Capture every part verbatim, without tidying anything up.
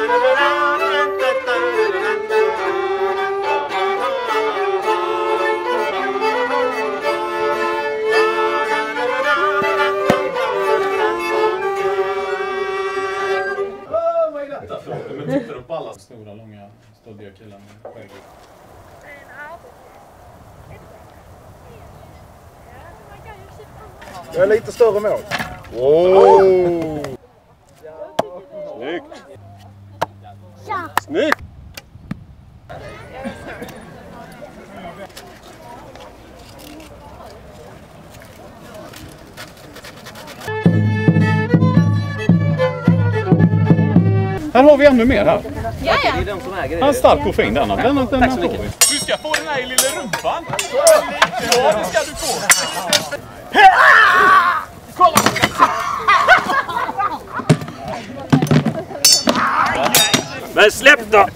Men tittar upp alla stora, långa, stadiga killar med skägg. Jag är lite större mål. Wow! Snyggt! Ja. Snyggt! Här har vi ännu mer här. Ja, ja. Det är de som äger det. En stark koffein denna. Den, den, den Tack så får mycket. vi. Du ska få den här i lilla rumpan. Ja, det ska du få. Kolla! Men släpp då!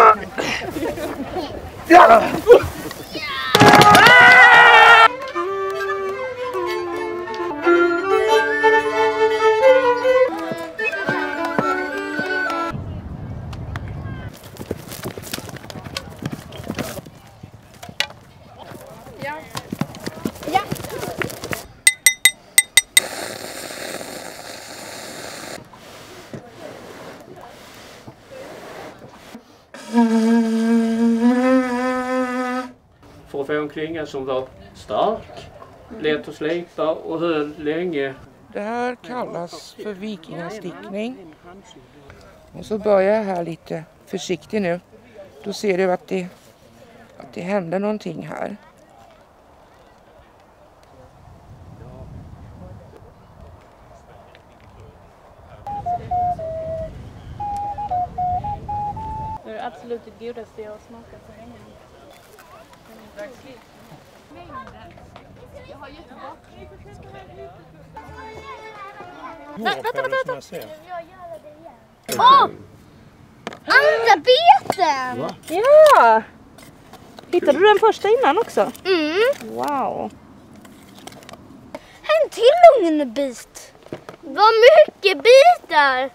Ja. Ja. För att få en klinga som var stark, lätt att slipa och höll länge. Det här kallas för vikingastickning. Och så börjar jag här lite försiktigt nu. Då ser du att det, att det händer någonting här. Det är det absolut det godaste jag har smakat så länge. Jag har jättebra. Vänta, vänta, vänta. Åh! Andra beten! Ja! Hittade du den första innan också? Mm. Wow. En till lugnbit. Vad mycket bitar!